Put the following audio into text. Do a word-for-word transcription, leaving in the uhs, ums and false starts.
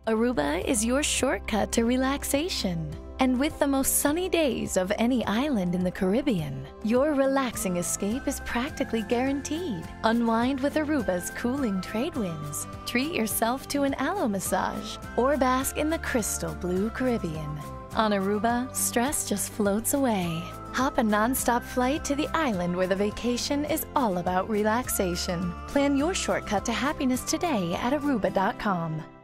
Aruba is your shortcut to relaxation. And with the most sunny days of any island in the Caribbean, your relaxing escape is practically guaranteed. Unwind with Aruba's cooling trade winds, treat yourself to an aloe massage, or bask in the crystal blue Caribbean. On Aruba, stress just floats away. Hop a non-stop flight to the island where the vacation is all about relaxation. Plan your shortcut to happiness today at aruba dot com.